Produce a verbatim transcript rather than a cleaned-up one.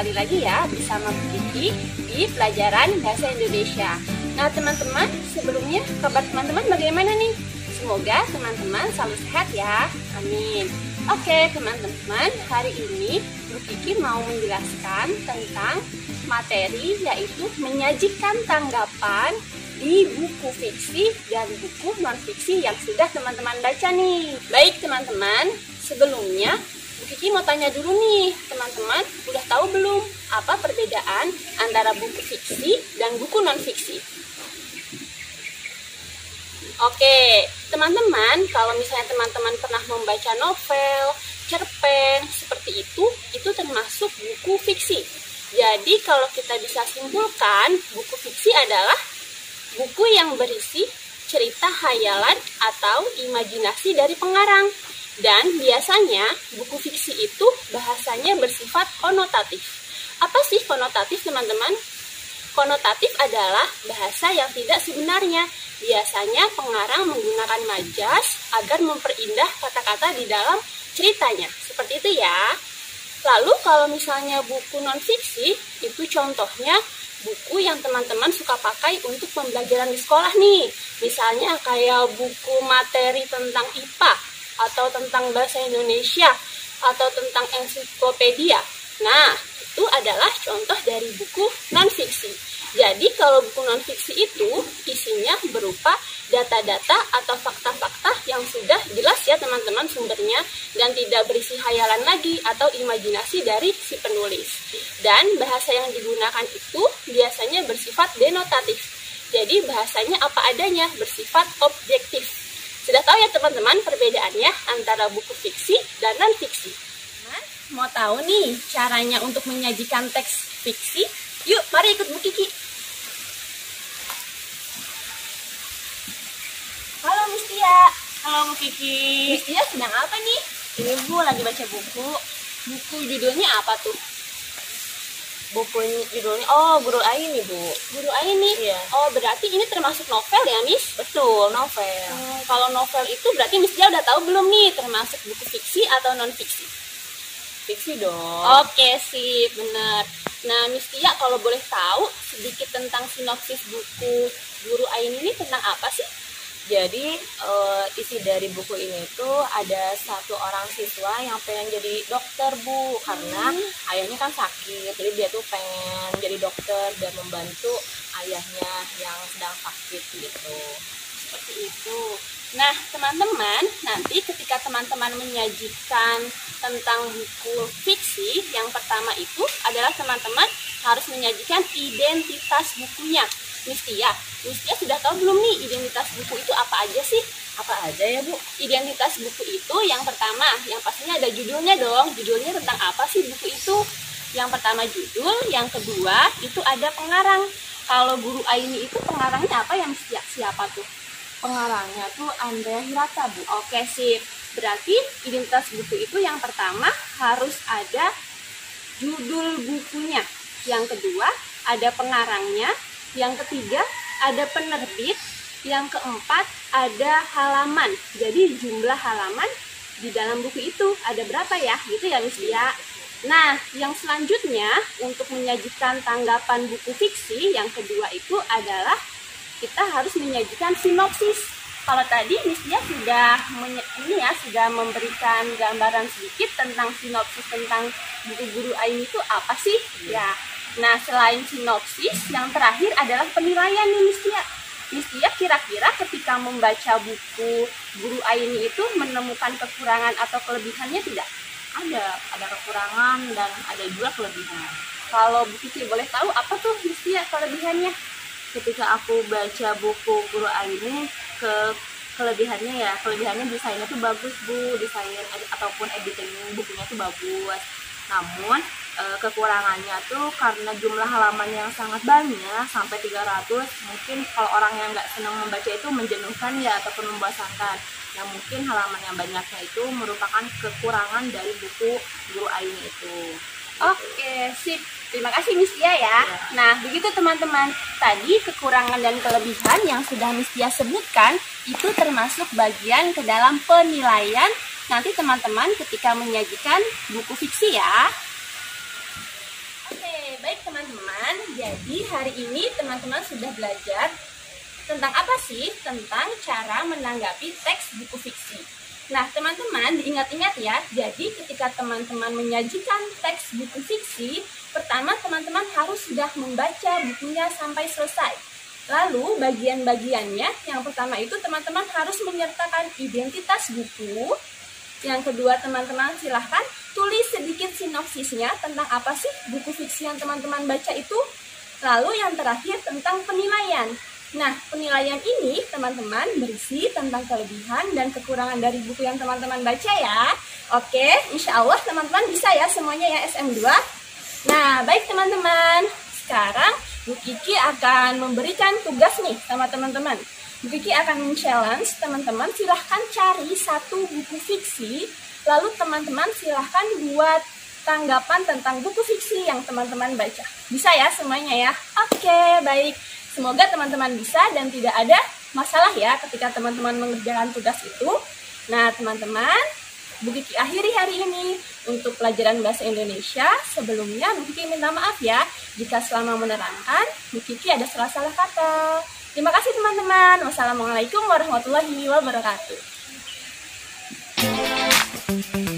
kembali lagi ya bersama Bu Kiki di pelajaran Bahasa Indonesia. Nah teman-teman, sebelumnya kabar teman-teman bagaimana nih? Semoga teman-teman selalu sehat ya, amin. Oke teman-teman, hari ini Bu Kiki mau menjelaskan tentang materi yaitu menyajikan tanggapan di buku fiksi dan buku non-fiksi yang sudah teman-teman baca nih. Baik teman-teman, sebelumnya Bu Kiki mau tanya dulu nih, teman-teman udah tahu belum apa perbedaan antara buku fiksi dan buku non-fiksi? Oke, teman-teman, kalau misalnya teman-teman pernah membaca novel, cerpen, seperti itu, itu termasuk buku fiksi. Jadi kalau kita bisa simpulkan, buku fiksi adalah buku yang berisi cerita hayalan atau imajinasi dari pengarang. Dan biasanya buku fiksi itu bahasanya bersifat konotatif. Apa sih konotatif teman-teman? Konotatif adalah bahasa yang tidak sebenarnya. Biasanya pengarang menggunakan majas agar memperindah kata-kata di dalam ceritanya. Seperti itu ya. Lalu kalau misalnya buku non-fiksi, itu contohnya buku yang teman-teman suka pakai untuk pembelajaran di sekolah nih. Misalnya kayak buku materi tentang I P A, atau tentang bahasa Indonesia, atau tentang ensiklopedia. Nah, itu adalah contoh dari buku non-fiksi. Jadi, kalau buku non-fiksi itu isinya berupa data-data atau fakta-fakta yang sudah jelas ya teman-teman sumbernya, dan tidak berisi hayalan lagi atau imajinasi dari si penulis. Dan bahasa yang digunakan itu biasanya bersifat denotatif. Jadi, bahasanya apa adanya, bersifat objektif. Sudah tahu ya teman-teman perbedaannya antara buku fiksi dan non-fiksi. Nah, mau tahu nih caranya untuk menyajikan teks fiksi? Yuk, mari ikut Bu Kiki. Halo Miss Tia. Halo Bu Kiki. Miss Tia sedang apa nih? Ini Bu lagi baca buku. Buku judulnya apa tuh? Buku judulnya, oh Guru Aini Bu. Guru Aini? Iya. Oh berarti ini termasuk novel ya Miss? Betul, novel. Hmm, kalau novel itu berarti Miss Tia udah tahu belum nih termasuk buku fiksi atau non-fiksi? Fiksi dong. Oke sip, bener. Nah Miss Tia kalau boleh tahu sedikit tentang sinopsis buku Guru Aini ini tentang apa sih? Jadi uh, isi dari buku ini tuh ada satu orang siswa yang pengen jadi dokter Bu, karena hmm. ayahnya kan sakit, jadi dia tuh pengen jadi dokter dan membantu ayahnya yang sedang sakit gitu. Seperti itu. Nah teman-teman, nanti ketika teman-teman menyajikan tentang buku fiksi, yang pertama itu adalah teman-teman harus menyajikan identitas bukunya. Miss Tia, Miss Tia sudah tahu belum nih identitas buku itu apa aja sih? Apa aja ya Bu? Identitas buku itu yang pertama, yang pastinya ada judulnya dong. Judulnya tentang apa sih buku itu? Yang pertama judul, yang kedua itu ada pengarang. Kalau Guru Aini itu pengarangnya apa yang siapa tuh? Pengarangnya tuh Andrea Hirata Bu. Oke sip, berarti identitas buku itu yang pertama harus ada judul bukunya. Yang kedua ada pengarangnya. Yang ketiga ada penerbit, yang keempat ada halaman. Jadi jumlah halaman di dalam buku itu ada berapa ya? Gitu ya Miss Tia. Nah, yang selanjutnya untuk menyajikan tanggapan buku fiksi yang kedua itu adalah kita harus menyajikan sinopsis. Kalau tadi Miss Tia sudah ini ya sudah memberikan gambaran sedikit tentang sinopsis tentang buku Guru Aini itu apa sih? Ya. Nah, selain sinopsis, yang terakhir adalah penilaian nih Miss Tia. Miss Tia kira-kira ketika membaca buku Guru Aini itu menemukan kekurangan atau kelebihannya tidak? Ada, ada kekurangan dan ada juga kelebihan. Kalau Bu Kiki boleh tahu apa tuh Miss Tia kelebihannya? Ketika aku baca buku Guru Aini, ke kelebihannya ya, kelebihannya desainnya tuh bagus Bu, desain ataupun editing bukunya tuh bagus. Namun e, kekurangannya tuh karena jumlah halaman yang sangat banyak sampai tiga ratus, mungkin kalau orang yang nggak senang membaca itu menjenuhkan ya ataupun membosankan. Nah mungkin halaman yang banyaknya itu merupakan kekurangan dari buku Guru Aini itu. Oke sip, terima kasih Miss Tia ya. Ya. Nah begitu teman-teman, tadi kekurangan dan kelebihan yang sudah Miss Tia sebutkan itu termasuk bagian ke dalam penilaian nanti teman-teman ketika menyajikan buku fiksi ya. baik teman-teman, jadi hari ini teman-teman sudah belajar tentang apa sih? Tentang cara menanggapi teks buku fiksi. Nah teman-teman diingat-ingat ya, jadi ketika teman-teman menyajikan teks buku fiksi, pertama teman-teman harus sudah membaca bukunya sampai selesai. Lalu bagian-bagiannya, yang pertama itu teman-teman harus menyertakan identitas buku. Yang kedua, teman-teman silahkan tulis sedikit sinopsisnya tentang apa sih buku fiksi yang teman-teman baca itu. Lalu yang terakhir tentang penilaian. Nah, penilaian ini teman-teman berisi tentang kelebihan dan kekurangan dari buku yang teman-teman baca ya. Oke, insya Allah teman-teman bisa ya semuanya ya S M dua. Nah, baik teman-teman. Sekarang Bu Kiki akan memberikan tugas nih sama teman-teman. Bu Kiki akan men-challenge teman-teman, silahkan cari satu buku fiksi, lalu teman-teman silahkan buat tanggapan tentang buku fiksi yang teman-teman baca. Bisa ya semuanya ya? Oke, baik. Semoga teman-teman bisa dan tidak ada masalah ya ketika teman-teman mengerjakan tugas itu. Nah teman-teman, Bu Kiki akhiri hari ini untuk pelajaran bahasa Indonesia. Sebelumnya Bu Kiki minta maaf ya jika selama menerangkan Bu Kiki ada salah-salah kata. Terima kasih teman-teman. Wassalamualaikum warahmatullahi wabarakatuh.